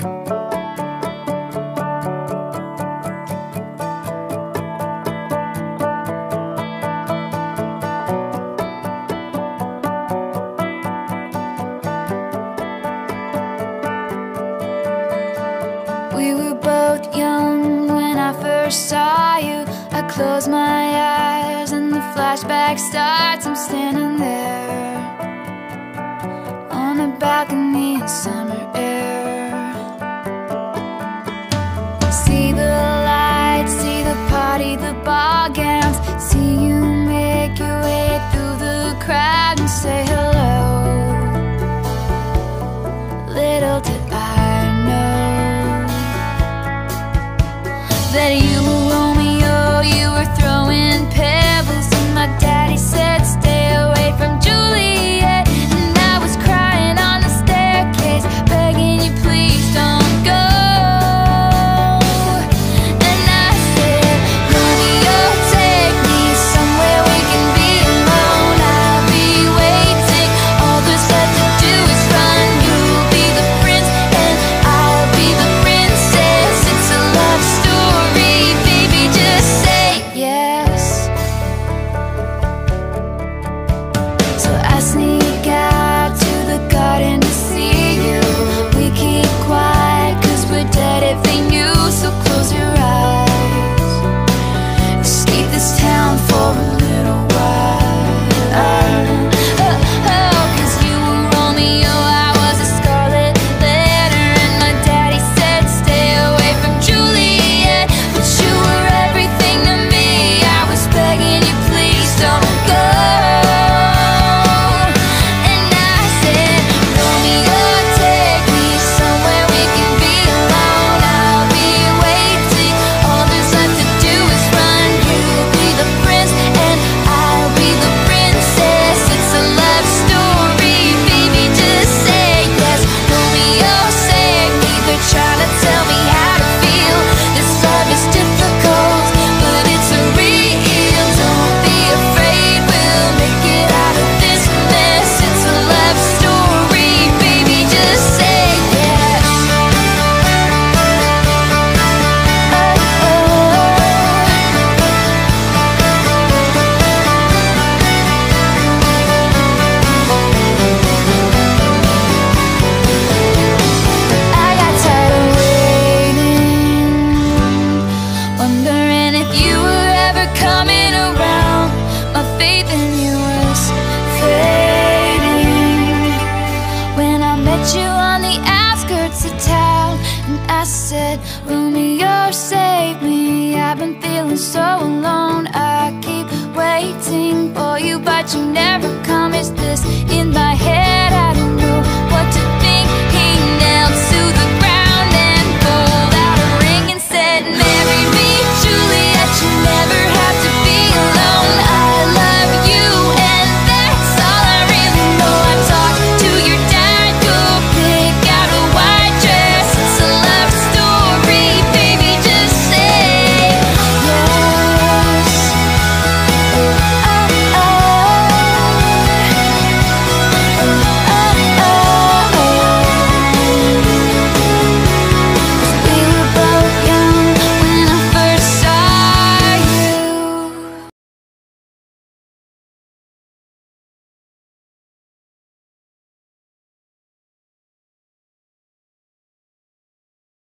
We were both young when I first saw you. I close my eyes and the flashback starts. I'm standing there on a balcony in summer air. See the lights, see the party, the ball gowns. See you make your way through the crowd and say hello. Little did I know that you were Romeo, you were throwing pebbles, and my daddy said stay away from Juliet. And I was crying on the staircase, begging you please don't go. And I said, Romeo, take me somewhere we can be alone. I'll be waiting, all there's left to do is run. You'll be the prince and I'll be the princess. It's a love story, baby, just say yes. So I sneak out to the garden to see you. We keep quiet cause we're dead if they knew. So close your eyes, escape this town for a little while. Cause you were Romeo, I was a scarlet letter, and my daddy said stay away from Juliet. But you were everything to me, I was begging you please don't go. And I said, Romeo, take me somewhere we can be alone. I'll be waiting, all there's left to do is run. You'll be the prince and I'll be the princess. It's a love story, baby, just say yes. Romeo, save me, they're trying to tell me how to feel. This love is difficult, but it's real. Don't be afraid, we'll make it out of this mess. It's a love story, baby, just say yes. I got tired of waiting, wondering if you were ever coming around. My faith in you was fading when I met you on the outskirts of town. And I said, Romeo, save me, I've been feeling so alone. I keep waiting for you, but you never come. Is this